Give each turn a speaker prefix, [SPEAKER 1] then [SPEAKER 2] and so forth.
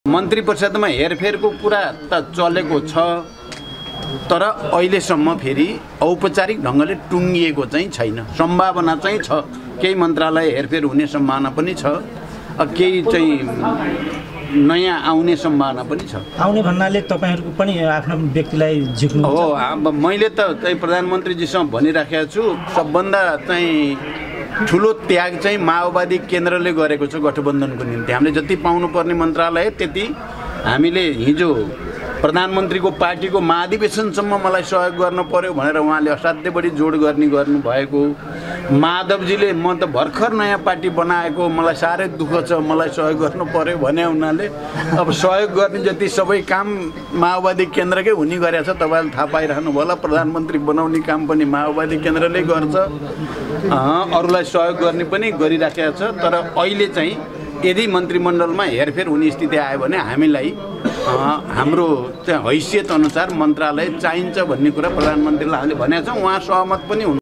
[SPEAKER 1] मन्त्री परिषदमा हेरफेरको कुरा त चलेको छ, तर अहिलेसम्म फेरि औपचारिक ढङ्गले टुङ्गिएको चाहिँ छैन। सम्भावना चाहिँ छ, केही मन्त्रालय हेरफेर हुने सम्भावना पनि छ, केही चाहिँ नयाँ आउने सम्भावना पनि छ।
[SPEAKER 2] आउने भन्नाले तपाईहरुको पनि आफ्नो व्यक्तिलाई झिक्नु
[SPEAKER 1] हो। मैले त चाहिँ प्रधानमन्त्रीजीसँग भनिराखेको छु, सबभन्दा चाहिँ ठुलो त्याग चाहिँ माओवादी केन्द्रले गरेको छ गठबन्धनको निम्ति। हामीले जति पाउनुपर्ने मन्त्रालय त्यति हामीले हिजो प्रधानमन्त्रीको पार्टीको महाधिवेशनसम्म मलाई सहयोग गर्न पर्यो भनेर उहाँले असाध्यै बढी जोड गर्नुभएको। माधवजीले म त भर्खर नयाँ पार्टी बनाएको, मलाई साह्रै दुःख छ, मलाई सहयोग गर्नु पर्यो भने उनीहरूले अब सहयोग गर्ने जति सबै काम माओवादी केन्द्रकै हुने गरेछ। तपाईँले थाहा पाइरहनु होला, प्रधानमन्त्री बनाउने काम पनि माओवादी केन्द्रले गर्छ, अरूलाई सहयोग गर्ने पनि गरिराखेको छ। तर अहिले चाहिँ यदि मन्त्रीमण्डलमा हेरफेर हुने स्थिति आयो भने हामीलाई हाम्रो हैसियत अनुसार मन्त्रालय चाहिन्छ भन्ने कुरा प्रधानमन्त्रीले हामीले भनेको छ। उहाँ सहमत पनि हुनु